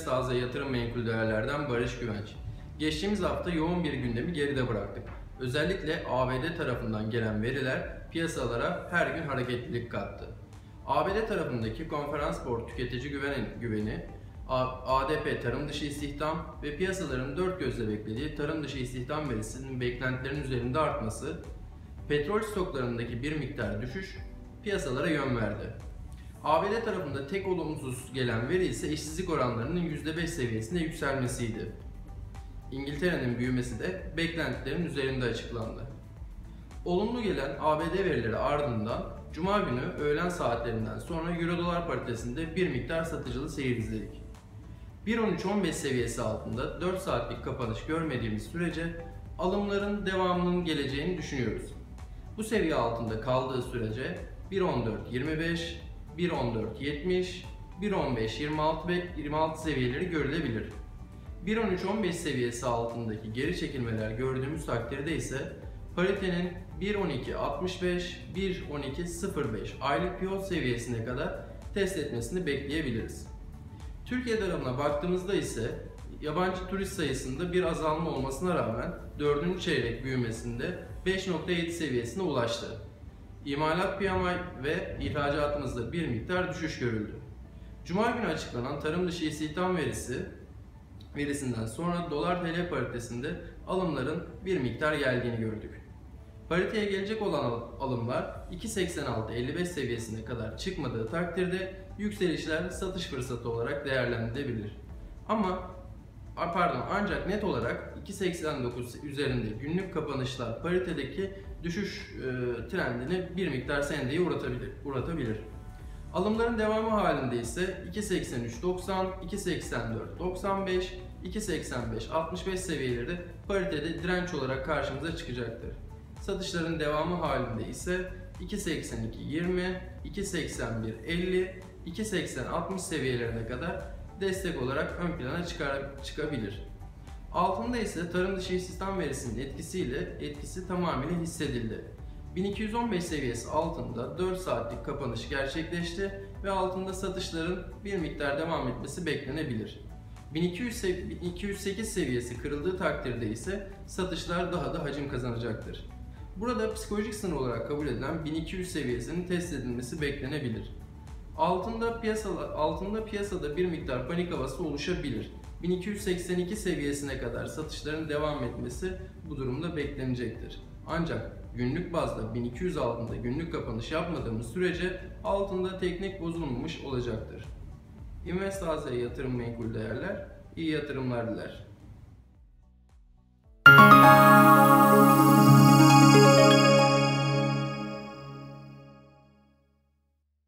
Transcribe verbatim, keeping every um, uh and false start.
Invest A Z Yatırım Menkul Değerler'den Barış Güvenç. Geçtiğimiz hafta yoğun bir gündemi geride bıraktık. Özellikle A B D tarafından gelen veriler piyasalara her gün hareketlilik kattı. A B D tarafındaki Conference Board Tüketici Güveni, güveni A D P tarım dışı istihdam ve piyasaların dört gözle beklediği tarım dışı istihdam verisinin beklentilerin üzerinde artması, petrol stoklarındaki bir miktar düşüş piyasalara yön verdi. A B D tarafında tek olumsuz gelen veri ise işsizlik oranlarının yüzde beş seviyesinde yükselmesiydi. İngiltere'nin büyümesi de beklentilerin üzerinde açıklandı. Olumlu gelen A B D verileri ardından Cuma günü öğlen saatlerinden sonra Euro-Dolar paritesinde bir miktar satıcılı seyir izledik. bir on üç on beş seviyesi altında dört saatlik kapanış görmediğimiz sürece alımların devamının geleceğini düşünüyoruz. Bu seviye altında kaldığı sürece bir on dört yirmi beş, bir on dört yetmiş, bir on beş yirmi altı ve yirmi altı seviyeleri görülebilir. bir on üç on beş seviyesi altındaki geri çekilmeler gördüğümüz takdirde ise paritenin bir on iki altmış beş, bir on iki sıfır beş aylık pivot seviyesine kadar test etmesini bekleyebiliriz. Türkiye tarafına baktığımızda ise yabancı turist sayısında bir azalma olmasına rağmen dördüncü çeyrek büyümesinde beş nokta yedi seviyesine ulaştı. İmalat P M I ve ihracatımızda bir miktar düşüş görüldü. Cuma günü açıklanan tarım dışı istihdam verisi verisinden sonra dolar T L paritesinde alımların bir miktar geldiğini gördük. Pariteye gelecek olan alımlar iki seksen altı elli beş seviyesine kadar çıkmadığı takdirde yükselişler satış fırsatı olarak değerlendirilebilir. Ama pardon ancak net olarak iki seksen dokuz üzerinde günlük kapanışlar paritedeki düşüş e, trendini bir miktar sendeye uğratabilir. uğratabilir. Alımların devamı halinde ise iki seksen üç doksan, iki seksen dört doksan beş, iki seksen beş altmış beş seviyeleri paritede direnç olarak karşımıza çıkacaktır. Satışların devamı halinde ise iki seksen iki yirmi, iki seksen bir elli, iki seksen altmış seviyelerine kadar destek olarak ön plana çıkar, çıkabilir. Altında ise tarım dışı istihdam verisinin etkisiyle etkisi tamamıyla hissedildi. bin iki yüz on beş seviyesi altında dört saatlik kapanış gerçekleşti ve altında satışların bir miktar devam etmesi beklenebilir. bin iki yüz sekiz seviyesi kırıldığı takdirde ise satışlar daha da hacim kazanacaktır. Burada psikolojik sınır olarak kabul edilen bin iki yüz seviyesinin test edilmesi beklenebilir. Altında piyasada, altında piyasada bir miktar panik havası oluşabilir. bin iki yüz seksen iki seviyesine kadar satışların devam etmesi bu durumda beklenecektir. Ancak günlük bazda bin iki yüz altında günlük kapanış yapmadığımız sürece altında teknik bozulmamış olacaktır. Invest A Z Yatırım Menkul Değerler iyi yatırımlar diler.